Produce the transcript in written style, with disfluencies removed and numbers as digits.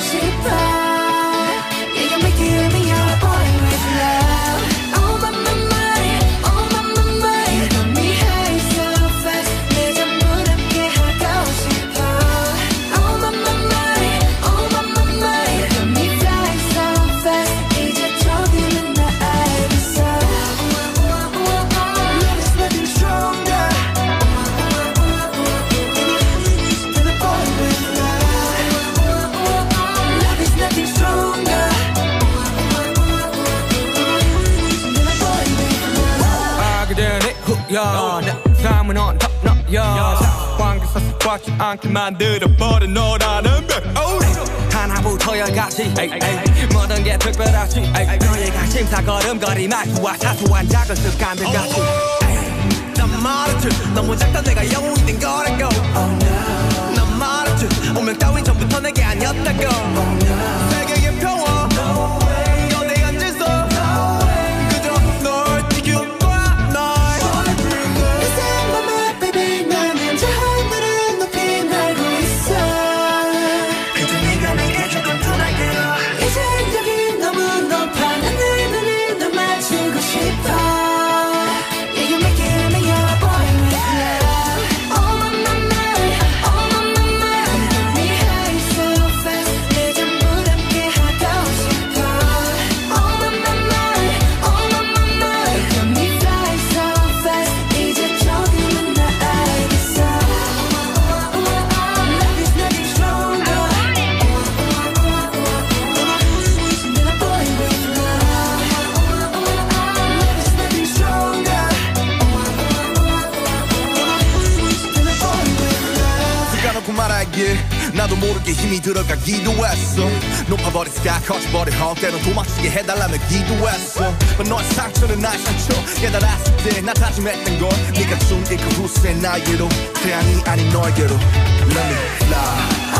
싶어. Yeah, you make it me your boy with love. Oh my my my, oh my my my. You got me high so fast. 내 전부 함께 하고 싶어. Oh my my my, oh my my my. You got me fly so fast. 이제 조금은 나 알겠어. Love is nothing stronger. 내 삶은 on top 너야 상황에서 습관치 않게 만들어버린 너라는 백 하나부터 열까지 모든 게 특별하지 너의 관심사 걸음걸이 말투와 사소한 작은 습관들 같이 난 말했지 너무 작다 내가 영웅이 된 거라고 난 말했지 운명 따윈 전부터 내게 아니었다고 세계의 평화 너내 앉아서 그저 널 지킬 거야 나도 모르게 힘이 들어가기도 했어 높아버린 스카 커져버린 헛 때론 도망치게 해달라며 기도했어 But 너의 상처는 나의 상처 깨달았을 때 나 다짐했던 건 네가 준 이 그 후세 나에게로 태양이 아닌 너에게로 Let me fly